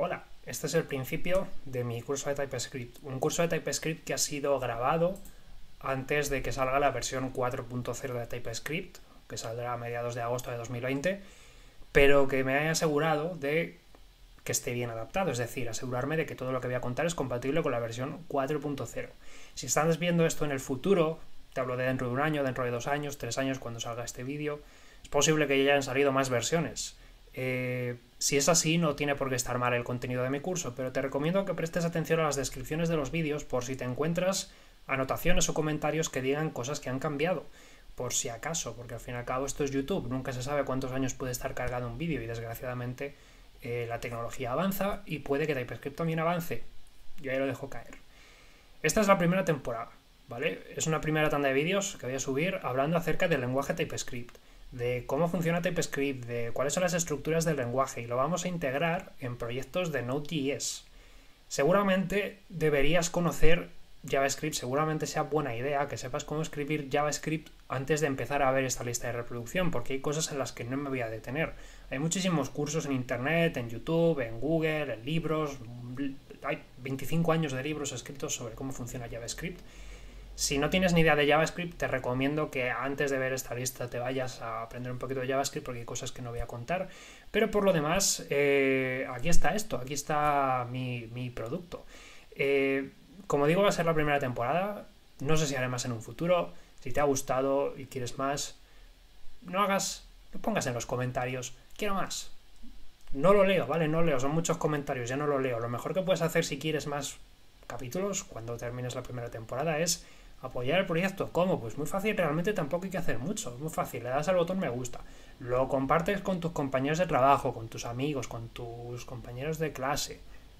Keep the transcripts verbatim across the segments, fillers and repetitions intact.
Hola, este es el principio de mi curso de TypeScript. Un curso de TypeScript que ha sido grabado antes de que salga la versión cuatro punto cero de TypeScript, que saldrá a mediados de agosto de dos mil veinte, pero que me he asegurado de que esté bien adaptado, es decir, asegurarme de que todo lo que voy a contar es compatible con la versión cuatro punto cero. Si estás viendo esto en el futuro, te hablo de dentro de un año, dentro de dos años, tres años, cuando salga este vídeo, es posible que ya hayan salido más versiones. Eh, si es así, no tiene por qué estar mal el contenido de mi curso, pero te recomiendo que prestes atención a las descripciones de los vídeos por si te encuentras anotaciones o comentarios que digan cosas que han cambiado, por si acaso, porque al fin y al cabo esto es YouTube, nunca se sabe cuántos años puede estar cargado un vídeo y desgraciadamente eh, la tecnología avanza y puede que TypeScript también avance. Yo ahí lo dejo caer. Esta es la primera temporada, ¿vale? Es una primera tanda de vídeos que voy a subir hablando acerca del lenguaje TypeScript, de cómo funciona TypeScript, de cuáles son las estructuras del lenguaje, y lo vamos a integrar en proyectos de Node.js. Seguramente deberías conocer JavaScript, seguramente sea buena idea que sepas cómo escribir JavaScript antes de empezar a ver esta lista de reproducción, porque hay cosas en las que no me voy a detener. Hay muchísimos cursos en internet, en YouTube, en Google, en libros, hay veinticinco años de libros escritos sobre cómo funciona JavaScript. Si no tienes ni idea de JavaScript, te recomiendo que antes de ver esta lista te vayas a aprender un poquito de JavaScript, porque hay cosas que no voy a contar. Pero por lo demás, eh, aquí está esto, aquí está mi, mi producto. Eh, como digo, va a ser la primera temporada. No sé si haré más en un futuro. Si te ha gustado y quieres más, no hagas, no pongas en los comentarios, quiero más. No lo leo, ¿vale? No leo, son muchos comentarios, ya no lo leo. Lo mejor que puedes hacer si quieres más capítulos cuando termines la primera temporada es apoyar el proyecto. ¿Cómo? Pues muy fácil, realmente tampoco hay que hacer mucho, muy fácil, le das al botón me gusta, lo compartes con tus compañeros de trabajo, con tus amigos, con tus compañeros de clase,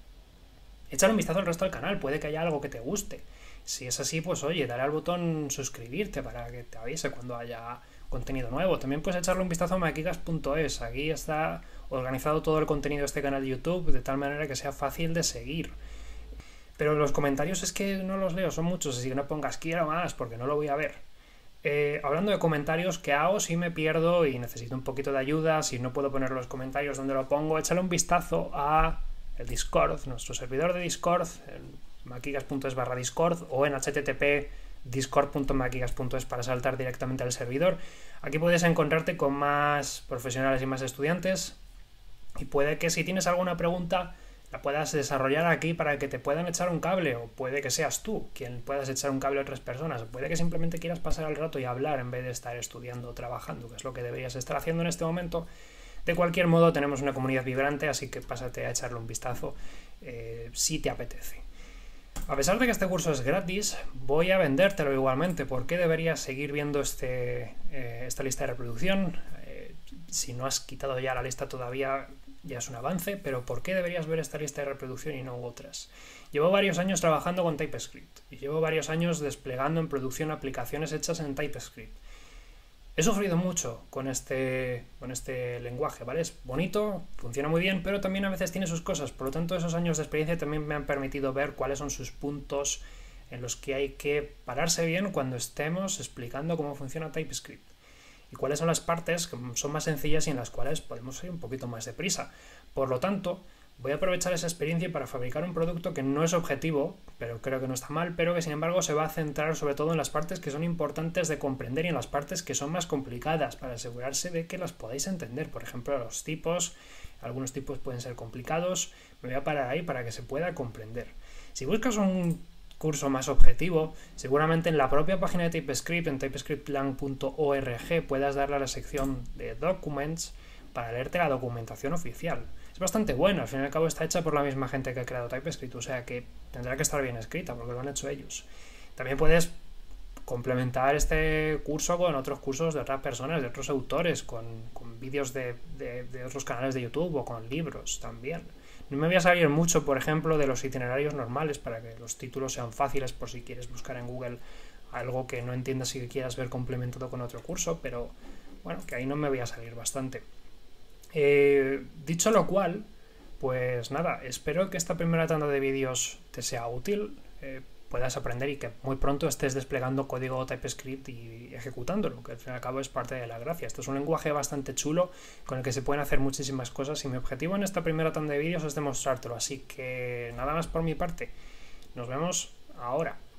échale un vistazo al resto del canal, puede que haya algo que te guste. Si es así, pues oye, dale al botón suscribirte para que te avise cuando haya contenido nuevo. También puedes echarle un vistazo a maquigas punto es, aquí está organizado todo el contenido de este canal de YouTube de tal manera que sea fácil de seguir. Pero los comentarios es que no los leo, son muchos, así que no pongas quiero más, porque no lo voy a ver. Eh, hablando de comentarios, ¿qué hago si me pierdo y necesito un poquito de ayuda? Si no puedo poner los comentarios donde lo pongo, échale un vistazo a el Discord, nuestro servidor de Discord, en maquigas punto es barra Discord, o en http discord punto maquigas punto es para saltar directamente al servidor. Aquí puedes encontrarte con más profesionales y más estudiantes, y puede que si tienes alguna pregunta la puedas desarrollar aquí para que te puedan echar un cable, o puede que seas tú quien puedas echar un cable a otras personas, o puede que simplemente quieras pasar el rato y hablar en vez de estar estudiando o trabajando, que es lo que deberías estar haciendo en este momento. De cualquier modo, tenemos una comunidad vibrante, así que pásate a echarle un vistazo eh, si te apetece. A pesar de que este curso es gratis, voy a vendértelo igualmente. ¿Por qué deberías seguir viendo este, eh, esta lista de reproducción? Eh, si no has quitado ya la lista todavía, ya es un avance, pero ¿por qué deberías ver esta lista de reproducción y no otras? Llevo varios años trabajando con TypeScript y llevo varios años desplegando en producción aplicaciones hechas en TypeScript. He sufrido mucho con este, con este lenguaje, ¿vale? Es bonito, funciona muy bien, pero también a veces tiene sus cosas. Por lo tanto, esos años de experiencia también me han permitido ver cuáles son sus puntos en los que hay que pararse bien cuando estemos explicando cómo funciona TypeScript. Y cuáles son las partes que son más sencillas y en las cuales podemos ir un poquito más deprisa. Por lo tanto, voy a aprovechar esa experiencia para fabricar un producto que no es objetivo, pero creo que no está mal, pero que sin embargo se va a centrar sobre todo en las partes que son importantes de comprender y en las partes que son más complicadas, para asegurarse de que las podáis entender. Por ejemplo, los tipos, algunos tipos pueden ser complicados, me voy a parar ahí para que se pueda comprender. Si buscas un curso más objetivo, seguramente en la propia página de TypeScript, en typescript lang punto org, puedas darle a la sección de Documents para leerte la documentación oficial. Es bastante bueno, al fin y al cabo está hecha por la misma gente que ha creado TypeScript, o sea que tendrá que estar bien escrita porque lo han hecho ellos. También puedes complementar este curso con otros cursos de otras personas, de otros autores, con, con vídeos de, de, de otros canales de YouTube o con libros también. No me voy a salir mucho, por ejemplo, de los itinerarios normales para que los títulos sean fáciles por si quieres buscar en Google algo que no entiendas y que quieras ver complementado con otro curso, pero bueno, que ahí no me voy a salir bastante. Eh, dicho lo cual, pues nada, espero que esta primera tanda de vídeos te sea útil. Eh, puedas aprender y que muy pronto estés desplegando código TypeScript y ejecutándolo, que al fin y al cabo es parte de la gracia. Esto es un lenguaje bastante chulo con el que se pueden hacer muchísimas cosas y mi objetivo en esta primera tanda de vídeos es demostrártelo, así que nada más por mi parte. Nos vemos ahora.